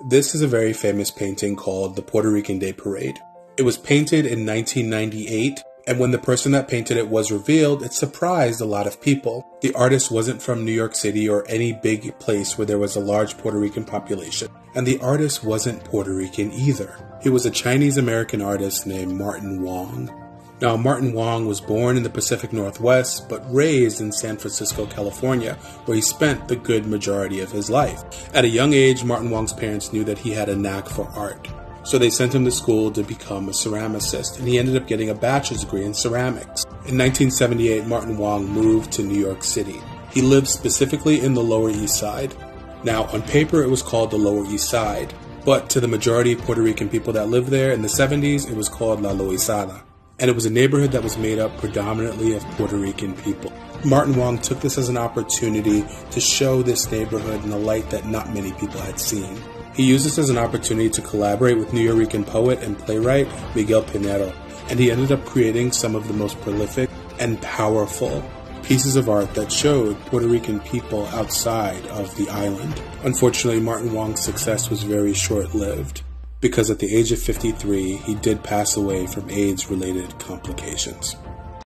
This is a very famous painting called the Puerto Rican Day Parade. It was painted in 1998, and when the person that painted it was revealed, it surprised a lot of people. The artist wasn't from New York City or any big place where there was a large Puerto Rican population, and the artist wasn't Puerto Rican either. He was a Chinese-American artist named Martin Wong. Now, Martin Wong was born in the Pacific Northwest, but raised in San Francisco, California, where he spent the good majority of his life. At a young age, Martin Wong's parents knew that he had a knack for art. So they sent him to school to become a ceramicist, and he ended up getting a bachelor's degree in ceramics. In 1978, Martin Wong moved to New York City. He lived specifically in the Lower East Side. Now, on paper, it was called the Lower East Side, but to the majority of Puerto Rican people that lived there in the 70s, it was called La Loizada. And it was a neighborhood that was made up predominantly of Puerto Rican people. Martin Wong took this as an opportunity to show this neighborhood in a light that not many people had seen. He used this as an opportunity to collaborate with New Yorican poet and playwright Miguel Pinero, and he ended up creating some of the most prolific and powerful pieces of art that showed Puerto Rican people outside of the island. Unfortunately, Martin Wong's success was very short-lived, because at the age of 53, he did pass away from AIDS-related complications.